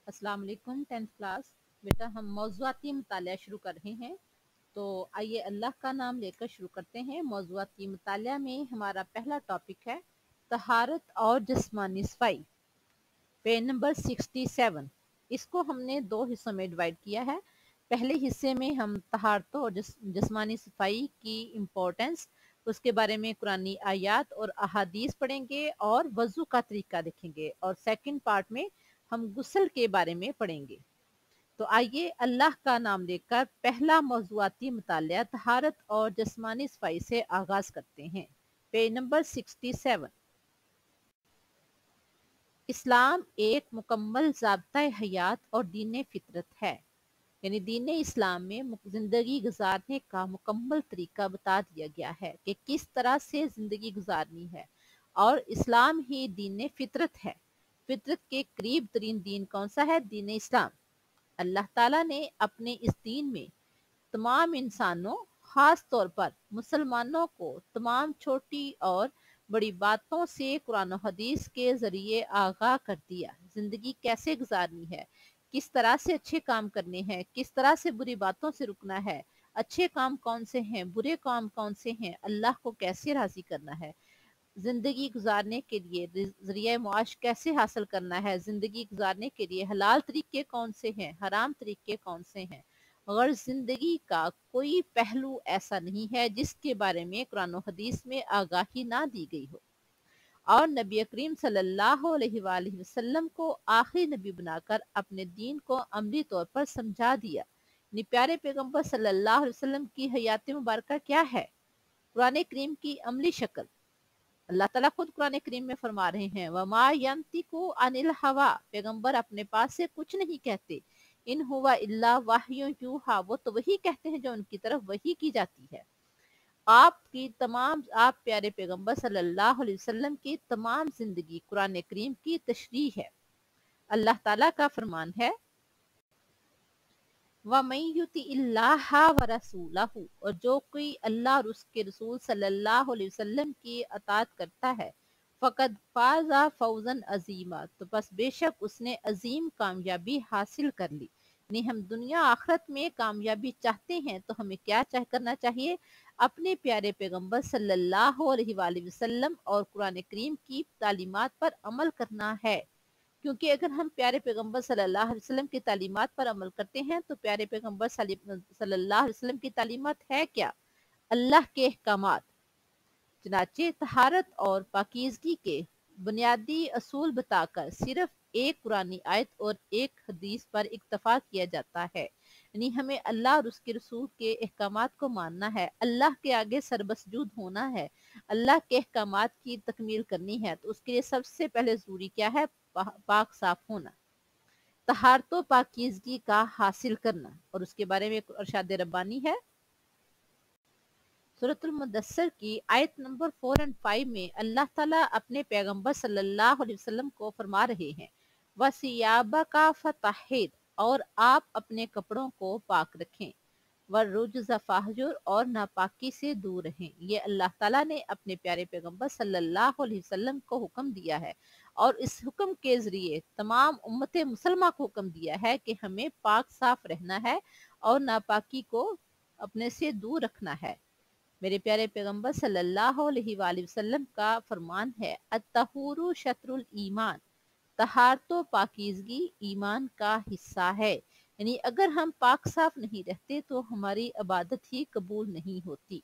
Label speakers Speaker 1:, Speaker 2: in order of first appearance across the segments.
Speaker 1: अस्सलाम वालेकुम 10th class. बेटा हम मौज़ूआती मुतालिया शुरू कर रहे हैं, तो आइए अल्लाह का नाम लेकर शुरू करते हैं। मौज़ूआती मुतालिया में हमारा पहला टॉपिक है तहारत और जिस्मानी सफाई, पेज नंबर 67। इसको हमने दो हिस्सों में डिवाइड किया है। पहले हिस्से में हम तहारत और जिस्मानी सफाई की इम्पोर्टेंस, उसके बारे में कुरानी आयात और अहादीस पढ़ेंगे और वज़ू का तरीका देखेंगे, और सेकंड पार्ट में हम गुस्ल के बारे में पढ़ेंगे। तो आइए अल्लाह का नाम लेकर पहला मौज़ूआती मुतालिया तहारत और जिस्मानी सफाई से आगाज करते हैं। Page number 67। इस्लाम एक मुकम्मल ज़ाब्ता हयात और दीन फितरत है, यानी दीन इस्लाम में ज़िंदगी गुजारने का मुकम्मल तरीका बता दिया गया है कि किस तरह से ज़िंदगी गुजारनी है, और इस्लाम ही दीन फितरत है। फितरत के करीब तरीन दीन कौन सा है? दीन इस्लाम। अल्लाह ताला ने अपने इस दीन में तमाम इंसानों, खास तौर पर मुसलमानों को तमाम छोटी और बड़ी बातों से कुरान और हदीस के जरिए आगाह कर दिया। जिंदगी कैसे गुजारनी है, किस तरह से अच्छे काम करने हैं, किस तरह से बुरी बातों से रुकना है, अच्छे काम कौन से हैं, बुरे काम कौन से हैं, अल्लाह को कैसे राजी करना है, जिंदगी गुजारने के लिए जरिया मुआश कैसे हासिल करना है, जिंदगी गुजारने के लिए हलाल तरीके कौन से हैं, हराम तरीके कौन से हैं। मगर जिंदगी का कोई पहलू ऐसा नहीं है जिसके बारे में कुरान और हदीस में आगाही ना दी गई हो, और नबी करीम सल्लल्लाहु अलैहि वसल्लम को आखिरी नबी बनाकर अपने दीन को अमली तौर पर समझा दिया। प्यारे पैगंबर सल्लल्लाहु अलैहि वसल्लम की हयात मुबारक क्या है? कुरान करीम की अमली शक्ल। अल्लाह ताला खुद कुरान करीम में फरमा रहे हैं, वमा यंतिकु अनिल हवा, पैगंबर अपने पास से कुछ नहीं कहते, इन हुआ इल्ला वाह्यु यूहा, वो तो वही कहते हैं जो उनकी तरफ वही की जाती है। आप प्यारे पैगंबर सल्लल्लाहु अलैहि वसल्लम की तमाम जिंदगी कुरान करीम की तशरीह है। अल्लाह ताला का फरमान है, और जो कोई अल्लाह और उसके रसूल सल्लल्लाहु अलैहि वसल्लम की अताअत करता है, फ़क़द फ़ाज़ा फ़ौज़न अज़ीमा, तो बस बेशक उसने अजीम कामयाबी हासिल कर ली। यानी हम दुनिया आखिरत में कामयाबी चाहते हैं तो हमें क्या करना चाहिए? अपने प्यारे पैगंबर सल्लल्लाहु अलैहि वसल्लम और कुरान करीम की तालीमात पर अमल करना है। क्योंकि अगर हम प्यारे पैगंबर सल्लल्लाहु अलैहि वसल्लम की तालीमात पर अमल करते हैं तो प्यारे पैगंबर सल्लल्लाहु अलैहि वसल्लम की तालीमात है क्या? अल्लाह के अहकामात। चनाचे तहारत और पाकीज़गी के बुनियादी असूल बताकर सिर्फ एक कुरानी आयत और एक हदीस पर इक्तफा किया जाता है। यानी हमें अल्लाह और उसके रसूल के अहकामात को मानना है, अल्लाह के आगे सरबसजूद होना है, अल्लाह के अहकामात की तकमील करनी है। तो उसके लिए सबसे पहले ज़रूरी क्या है? पाक साफ होना, तहारतो पाकीज़गी का हासिल करना। और उसके बारे में एक इरशाद रब्बानी है, सूरतुल मुदस्सिर की आयत नंबर 4 और 5 में अल्लाह ताला अपने पैगंबर सल्लल्लाहु अलैहि वसल्लम को फरमा रहे हैं, वसियाबा का फताहिर, और आप अपने कपड़ों को पाक रखें, वरुजुज़ फहजुर, और नापाकी से दूर रहें। ये अल्लाह ताला ने अपने प्यारे पैगंबर सल्लल्लाहु अलैहि वसल्लम को हुक्म दिया है, और इस हुक्म के जरिए तमाम उम्मत मुसलमा को हुक्म दिया है कि हमें पाक साफ रहना है और नापाकी को अपने से दूर रखना है। मेरे प्यारे पैगंबर सल्लल्लाहु अलैहि वसल्लम का फरमान है, अत्तहूरु शत्रुल ईमान, तहारतो पाकीज़गी ईमान का हिस्सा है। यानी अगर हम पाक साफ नहीं रहते तो हमारी इबादत ही कबूल नहीं होती।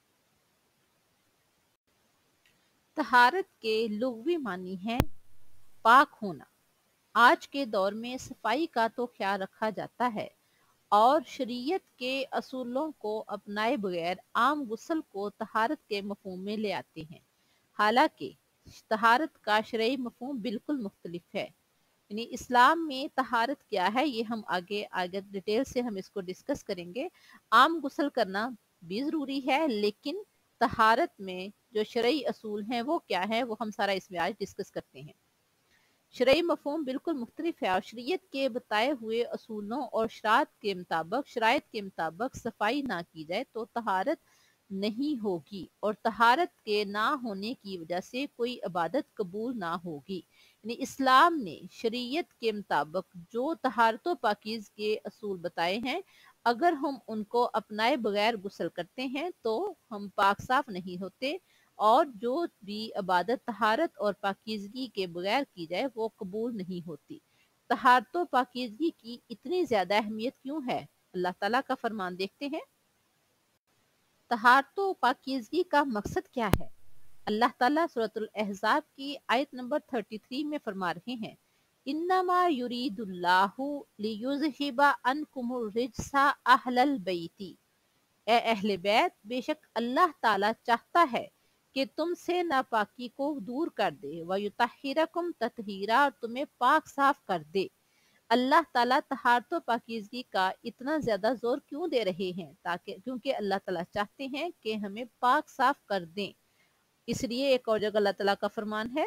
Speaker 1: तहारत के लुग़वी मानी है पाक होना। आज के दौर में सफाई का तो ख्याल रखा जाता है और शरीयत के असूलों को अपनाए बगैर आम गुस्ल को तहारत के मफहूम में ले आते हैं। हालांकि तहारत का शरई मफहूम बिल्कुल मुख्तलिफ है। यानी इस्लाम में तहारत क्या है, ये हम आगे आगे डिटेल से हम इसको डिस्कस करेंगे। आम गुस्ल करना भी ज़रूरी है, लेकिन तहारत में जो शरई असूल हैं वो क्या है, वो हम सारा इसमें आज डिस्कस करते हैं। शरई मफहूम बिल्कुल मुख्तलिफ है, और शरीयत के बताए हुए असूलों और शराइत के मुताबिक सफाई ना की जाए तो तहारत नहीं होगी और तहारत के ना होने की वजह से कोई इबादत कबूल ना होगी। यानी इस्लाम ने शरीयत के मुताबिक जो तहारत व पाकीज़ के असूल बताए हैं, अगर हम उनको अपनाए बगैर गुस्ल करते हैं तो हम पाक साफ नहीं होते, और जो भी इबादत तहारत और पाकीज़गी के बगैर की जाए वो कबूल नहीं होती। तहारत व पाकीज़गी की इतनी ज़्यादा अहमियत क्यों है? अल्लाह ताला का फरमान देखते हैं। तहारत व पाकीज़गी का मकसद क्या है? अल्लाह ताला सूरतुल अहज़ाब की आयत नंबर 33 में फरमा रहे हैं, इन्नमा युरीदुल्लाहु लियुज़हिबा अन्कुमुर रिज्सा अहलल बैती। ए अहले बैत, बेशक अल्लाह ताला चाहता है कि तुमसे नापाकी को दूर कर दे, व युतहिरकुम ततहीरा, और तुम्हें पाक साफ कर दे। अल्लाह ताला तहारत व पाकीज़गी का इतना ज़्यादा जोर क्यों दे रहे हैं? ताकि क्योंकि अल्लाह ताला चाहते हैं कि हमें पाक साफ कर दें। इसलिए एक और जगह अल्लाह ताला का फरमान है,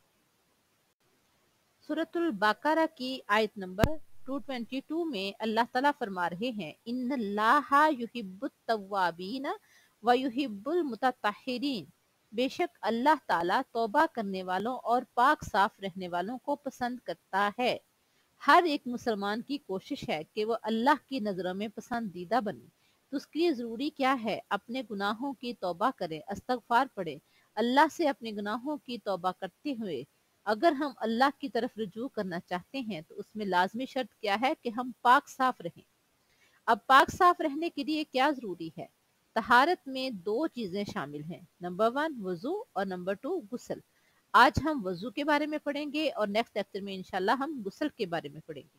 Speaker 1: सूरतुल बकरा की आयत नंबर 222 में अल्लाह ताला फरमा रहे हैं, इन्नल्लाहा युहिब्बुत तव्वाबीन व युहिब्बुल मुतत्तहिरीन। बेशक अल्लाह ताला तौबा करने वालों और पाक साफ रहने वालों को पसंद करता है। हर एक मुसलमान की कोशिश है कि वो अल्लाह की नज़रों में पसंदीदा बने। तो उसके लिए ज़रूरी क्या है? अपने गुनाहों की तौबा करें, इस्तगफार पढ़ें, अल्लाह से अपने गुनाहों की तौबा करते हुए अगर हम अल्लाह की तरफ रुजू करना चाहते हैं तो उसमें लाजमी शर्त क्या है कि हम पाक साफ रहें। अब पाक साफ रहने के लिए क्या ज़रूरी है? तहारत में दो चीज़ें शामिल हैं, नंबर 1 वज़ू और नंबर 2 गुस्ल। आज हम वज़ू के बारे में पढ़ेंगे और नेक्स्ट लेक्चर में इंशाल्लाह हम गुस्ल के बारे में पढ़ेंगे।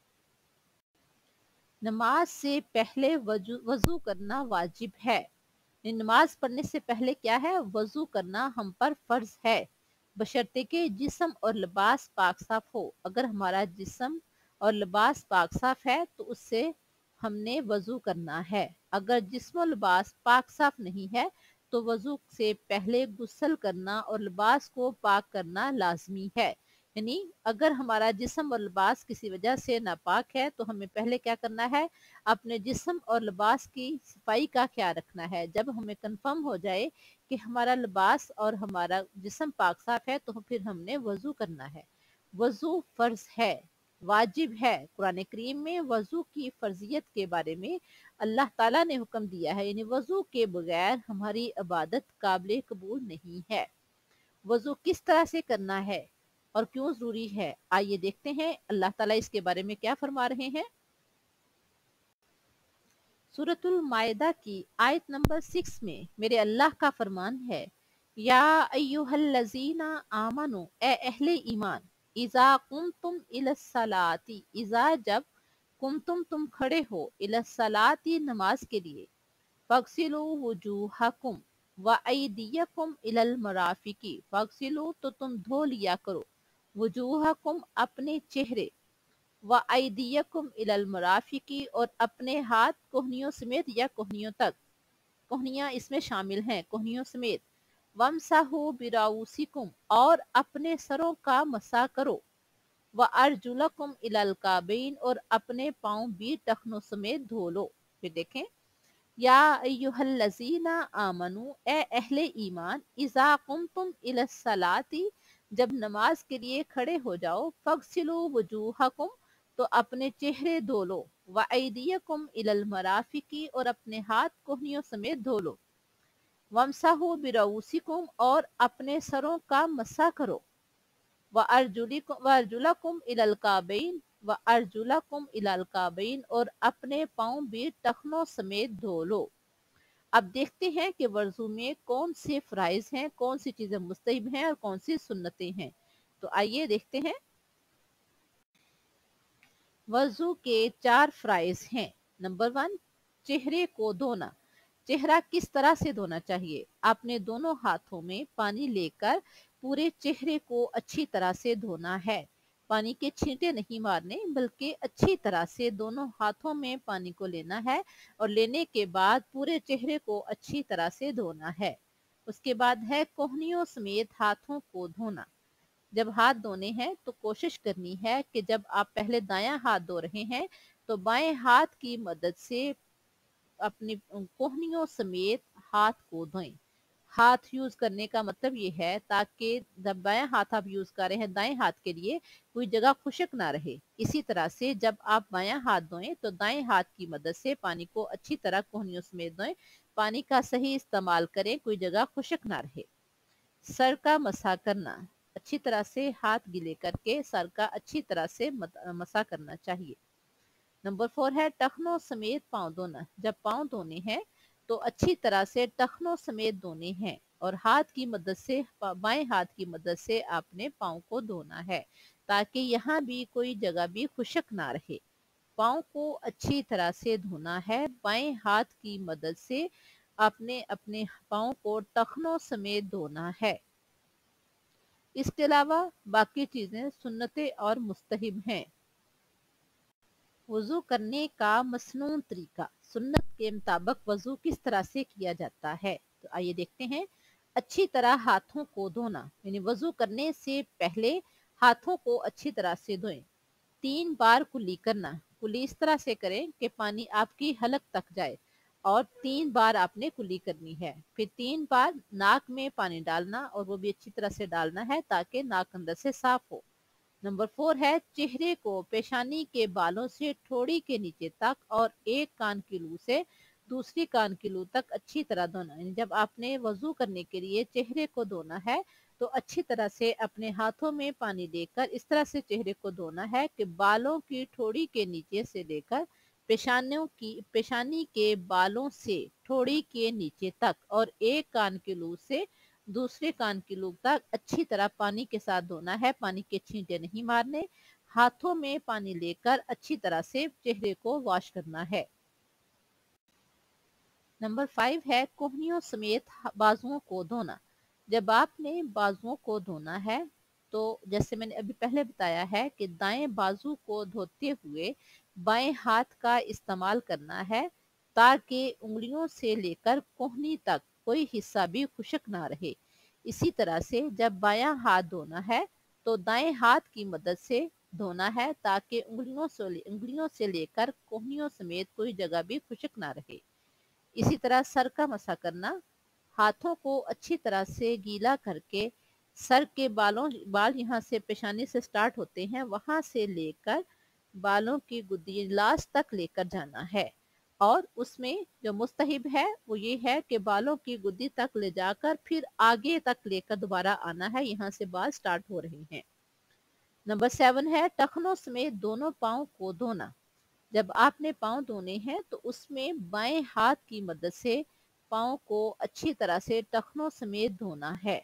Speaker 1: नमाज से पहले वज़ू करना वाजिब है। नमाज पढ़ने से पहले क्या है? वज़ू करना हम पर फर्ज है, बशर्ते के जिस्म और लिबास पाक साफ हो। अगर हमारा जिस्म और लिबास पाक साफ है तो उससे हमने वज़ू करना है। अगर जिस्म और लिबास पाक साफ नहीं है तो वज़ू से पहले गुस्ल करना और लिबास को पाक करना लाजमी है। यानी अगर हमारा जिस्म और लिबास किसी वजह से नापाक है तो हमें पहले क्या करना है? अपने जिस्म और लिबास की सफाई का ख्याल रखना है। जब हमें कंफर्म हो जाए कि हमारा लिबास और हमारा जिस्म पाक साफ है तो फिर हमने वज़ू करना है। वज़ू फ़र्ज है, वाजिब है। कुरान करीम में वज़ू की फ़र्जियत के बारे में अल्लाह ताला ने हुक्म दिया है, यानी वज़ू के बगैर हमारी इबादत काबिल कबूल नहीं है। वज़ू किस तरह से करना है और क्यों ज़रूरी है, आइए देखते हैं अल्लाह ताला इसके बारे में क्या फरमा रहे हैं। सूरतुल मायदा की आयत नंबर 6 में मेरे अल्लाह का फरमान है, या अय्युहल्लज़ीना आमनु, ए अहले ईमान, इज़ा कुमतुम इलस्सलाती, इज़ा जब, कुमतुम तुम खड़े हो, इलस्सलाती नमाज के लिए, फगसिलू वुजूहकुम व अयदियकुम इलल मराफिकी, फगसिलू तो तुम धो लिया करो, वुजूहकुम अपने चेहरे, व अयदियकुम इलल मराफिकी और अपने हाथ कोहनियों समेत या कोहनियों तक, कोहनियां इसमें शामिल हैं, कोहनियों समेत, वमसाहु बिराउसिकुम और अपने सरों का मसा करो, व अर्जुलकुम इलल काबैन और अपने पांव भी टखनों समेत धो लो। फिर देखें, या अय्युहल्लज़ीना आमनु, ए अहले ईमान, इज़ा कुमतुम इलस्सलाती, जब नमाज के लिए खड़े हो जाओ, फगसिलू वजूहकुम तो अपने चेहरे धो लो, व अयदियकुम इलल मराफिकी और अपने हाथ कोहनियों समेत धो लो, वमसाहु बिरऊसिकुम और अपने सरों का मसा करो, व अर्जुलकुम इलल काबैन व अर्जुलकुम इलल काबैन और अपने पांव भी टखनों समेत धो लो। अब देखते हैं कि वज़ू में कौन से फ़राइज़ हैं, कौन सी चीज़ें मुस्तहब हैं और कौन सी सुन्नतें हैं। तो आइए देखते हैं। वज़ू के 4 फ़राइज़ हैं। नंबर 1, चेहरे को धोना। चेहरा किस तरह से धोना चाहिए? आपने दोनों हाथों में पानी लेकर पूरे चेहरे को अच्छी तरह से धोना है। पानी के छींटे नहीं मारने, बल्कि अच्छी तरह से दोनों हाथों में पानी को लेना है और लेने के बाद पूरे चेहरे को अच्छी तरह से धोना है। उसके बाद है कोहनियों समेत हाथों को धोना। जब हाथ धोने हैं तो कोशिश करनी है कि जब आप पहले दायां हाथ धो रहे हैं तो बाएं हाथ की मदद से अपनी कोहनियों समेत हाथ को धोएं। हाथ यूज करने का मतलब ये है ताकि जब बायां हाथ आप यूज कर रहे हैं दाएं हाथ के लिए कोई जगह खुश्क ना रहे। इसी तरह से जब आप बायां हाथ धोएं तो दाएं हाथ की मदद से पानी को अच्छी तरह कोहनियों समेत धोएं। पानी का सही इस्तेमाल करें, कोई जगह खुश्क ना रहे। सर का मसा करना, अच्छी तरह से हाथ गीले करके सर का अच्छी तरह से मसा करना चाहिए। नंबर 4 है टखनों समेत पाँव धोना। जब पाँव धोने हैं तो अच्छी तरह से टखनों समेत धोने हैं और हाथ की मदद से बाएं हाथ की मदद से आपने पाँव को धोना है ताकि यहाँ भी कोई जगह भी खुश्क ना रहे। पाँव को अच्छी तरह से धोना है बाएं हाथ की मदद से। आपने अपने पाँव को टखनों समेत धोना है। इसके अलावा बाकी चीजें सुन्नतें और मुस्तहिब हैं। वजू करने का मसनून तरीका, सुन्नत के मुताबिक वजू किस तरह से किया जाता है, तो आइए देखते हैं। अच्छी तरह हाथों को धोना, यानी वजू करने से पहले हाथों को अच्छी तरह से धोएं। 3 बार कुली करना, कुली इस तरह से करें कि पानी आपकी हलक तक जाए और 3 बार आपने कुली करनी है। फिर 3 बार नाक में पानी डालना और वो भी अच्छी तरह से डालना है ताकि नाक अंदर से साफ हो। नंबर 4 है चेहरे को पेशानी के बालों से ठोड़ी के नीचे तक और एक कान की लू से दूसरी कान की लू तक अच्छी तरह धोना। जब आपने वजू करने के लिए चेहरे को धोना है तो अच्छी तरह से अपने हाथों में पानी लेकर इस तरह से चेहरे को धोना है कि बालों की ठोड़ी के नीचे से लेकर पेशानी के बालों से ठोड़ी के नीचे तक और एक कान की लू से दूसरे कान की लूप तक अच्छी तरह पानी के साथ धोना है। पानी के छींटे नहीं मारने। हाथों में पानी लेकर अच्छी तरह से चेहरे को वॉश करना है। नंबर 5 है कोहनियों समेत बाजुओं को धोना। जब आपने बाजुओं को धोना है तो जैसे मैंने अभी पहले बताया है कि दाएं बाजू को धोते हुए बाएं हाथ का इस्तेमाल करना है ताकि उंगलियों से लेकर कोहनी तक कोई हिस्सा भी खुश्क ना रहे। इसी तरह से जब बायां हाथ धोना है तो दाएं हाथ की मदद से धोना है ताकि उंगलियों से लेकर कोहनियों समेत कोई जगह भी खुश्क ना रहे। इसी तरह सर का मसा करना, हाथों को अच्छी तरह से गीला करके सर के बाल यहाँ से पेशानी से स्टार्ट होते हैं वहां से लेकर बालों की गुद्दी लास्ट तक लेकर जाना है। और उसमें जो मुस्तहिब है वो ये है कि बालों की गुद्दी तक ले जाकर फिर आगे तक लेकर दोबारा आना है, यहाँ से बाल स्टार्ट हो रहे हैं। नंबर 7 है टखनों समेत दोनों पाँव को धोना। जब आपने पाँव धोने हैं तो उसमें बाएं हाथ की मदद से पाँव को अच्छी तरह से टखनों समेत धोना है।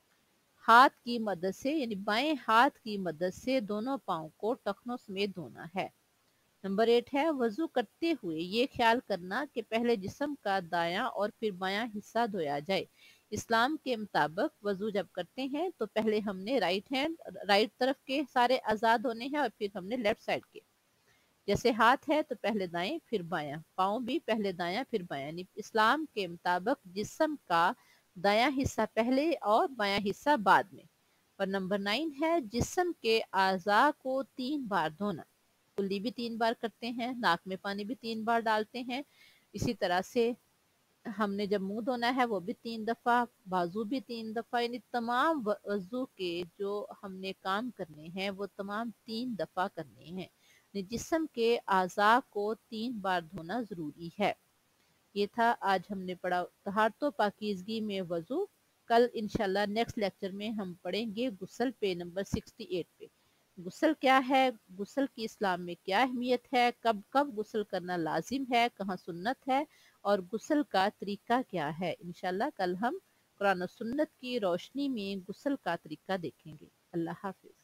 Speaker 1: हाथ की मदद से यानी बाएं हाथ की मदद से दोनों पाँव को टखनों समेत धोना है। नंबर 8 है वजू करते हुए ये ख्याल करना कि पहले जिस्म का दायां और फिर बायां हिस्सा धोया जाए। इस्लाम के मुताबिक वजू जब करते हैं तो पहले हमने राइट तरफ के सारे आज़ाद होने हैं और फिर हमने लेफ्ट साइड के। जैसे हाथ है तो पहले दाएं फिर बायां, पाँव भी पहले दायां फिर बायां। इस्लाम के मुताबिक जिस्म का दायां हिस्सा पहले और बायां हिस्सा बाद में। और नंबर 9 है जिस्म के आज़ा को 3 बार धोना। कुल्ली भी 3 बार करते हैं, नाक में पानी भी 3 बार डालते हैं। इसी तरह से हमने जब मुंह धोना है वो भी 3 दफा, बाजू भी 3 दफा, यानी तमाम वजू के जो हमने काम करने हैं वो तमाम 3 दफा करने हैं। जिस्म के आज़ा को 3 बार धोना जरूरी है। ये था आज हमने पढ़ा तहारत व पाकीज़गी में वजू। कल इंशाल्लाह नेक्स्ट लेक्चर में हम पढ़ेंगे गुस्ल पे नंबर 68 पे। गुस्ल क्या है, गुस्ल की इस्लाम में क्या अहमियत है, कब कब गुस्ल करना लाजिम है, कहाँ सुन्नत है और गुस्ल का तरीका क्या है। इंशाल्लाह कल हम कुरान और सुन्नत की रोशनी में गुस्ल का तरीका देखेंगे। अल्लाह हाफिज।